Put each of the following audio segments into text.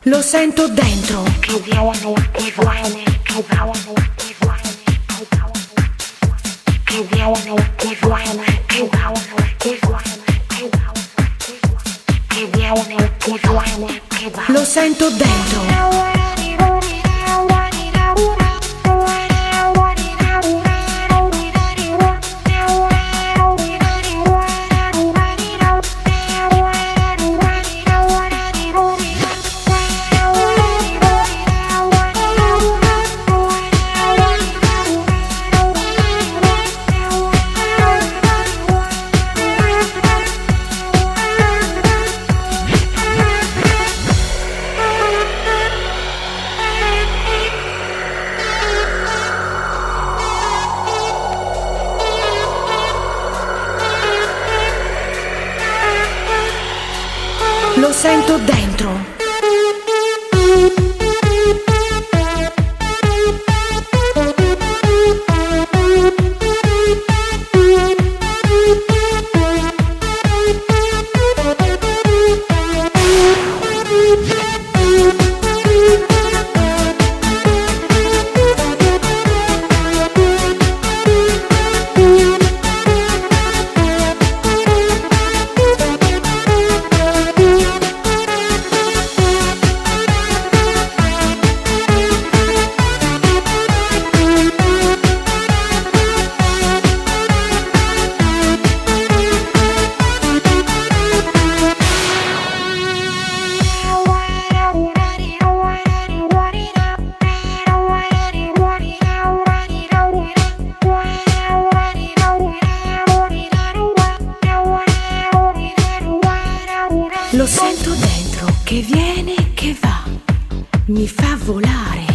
Lo sento dentro che viene, che viene, che viene, che viene, che viene, che viene, che viene, che viene, che viene, che viene. lo sento dentro. Lo sento dentro. Lo sento dentro che viene e che va, mi fa volare.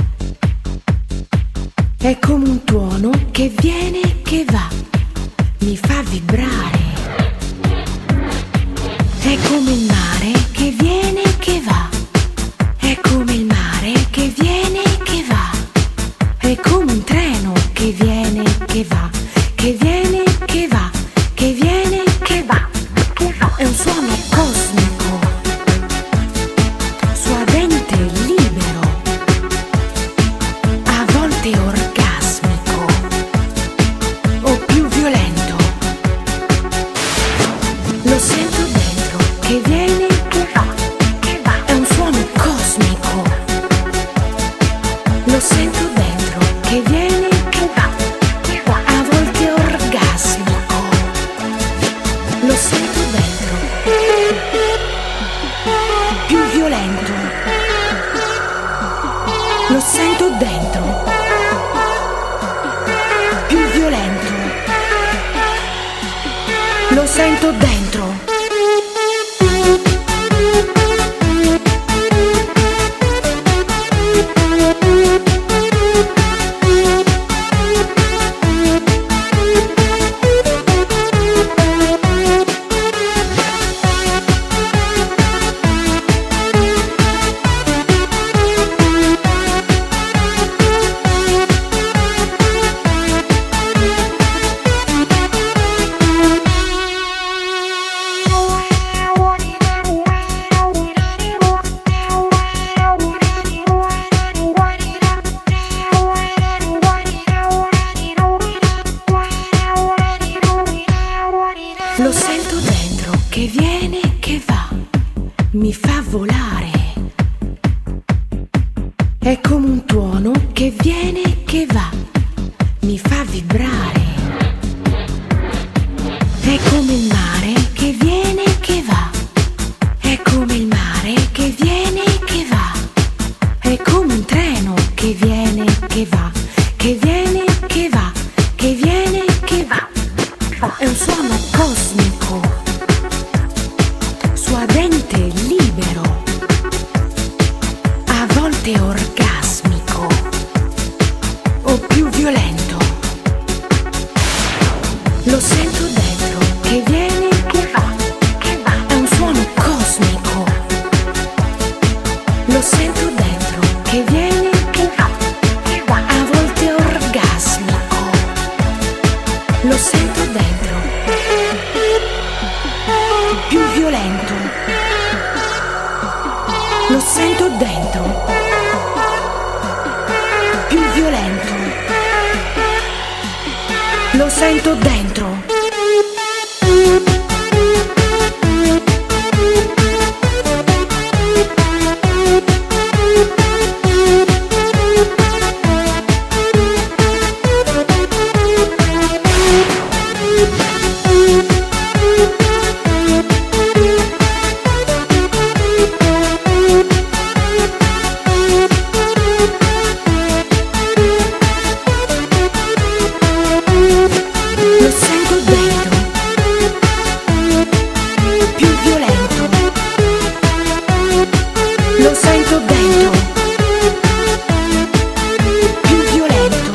È come un tuono che viene e che va, mi fa vibrare. È come il mare che viene e che va, è come il mare che viene e che va. È come un treno che viene e che va, che viene e che va, che viene e che va. È un suono cosmico, suadente e libero, a volte orgasmico o più violento. Lo sento dentro che viene e che va, è un suono cosmico. Lo sento dentro che viene e che va, a volte orgasmico. Lo sento dentro più violento. Lo sento dentro più violento. Lo sento dentro. Lo sento dentro che viene e che va, mi fa volare. È come un tuono che viene e che va, mi fa vibrare. È come il mare che viene e che va, è come il mare che viene e che va. È come un treno che viene e che va, che viene e che va, che viene e che va. È un suono cosmico, suadente e libero, a volte orgasmico o più violento. Lo sento dentro che viene e che va, è un suono cosmico. Lo sento dentro che viene e che va, a volte orgasmico. Lo sento dentro più violento. Lo sento dentro, più violento, lo sento dentro. Lo sento dentro, più violento, lo sento dentro, più violento.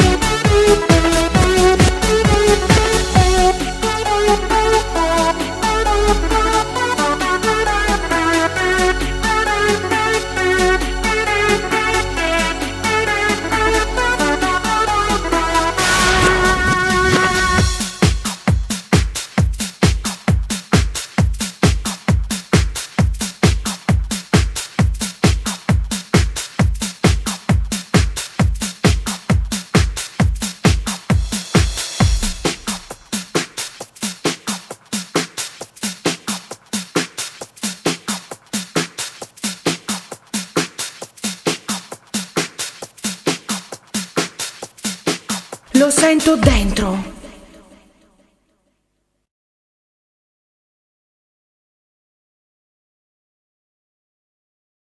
Lo sento dentro.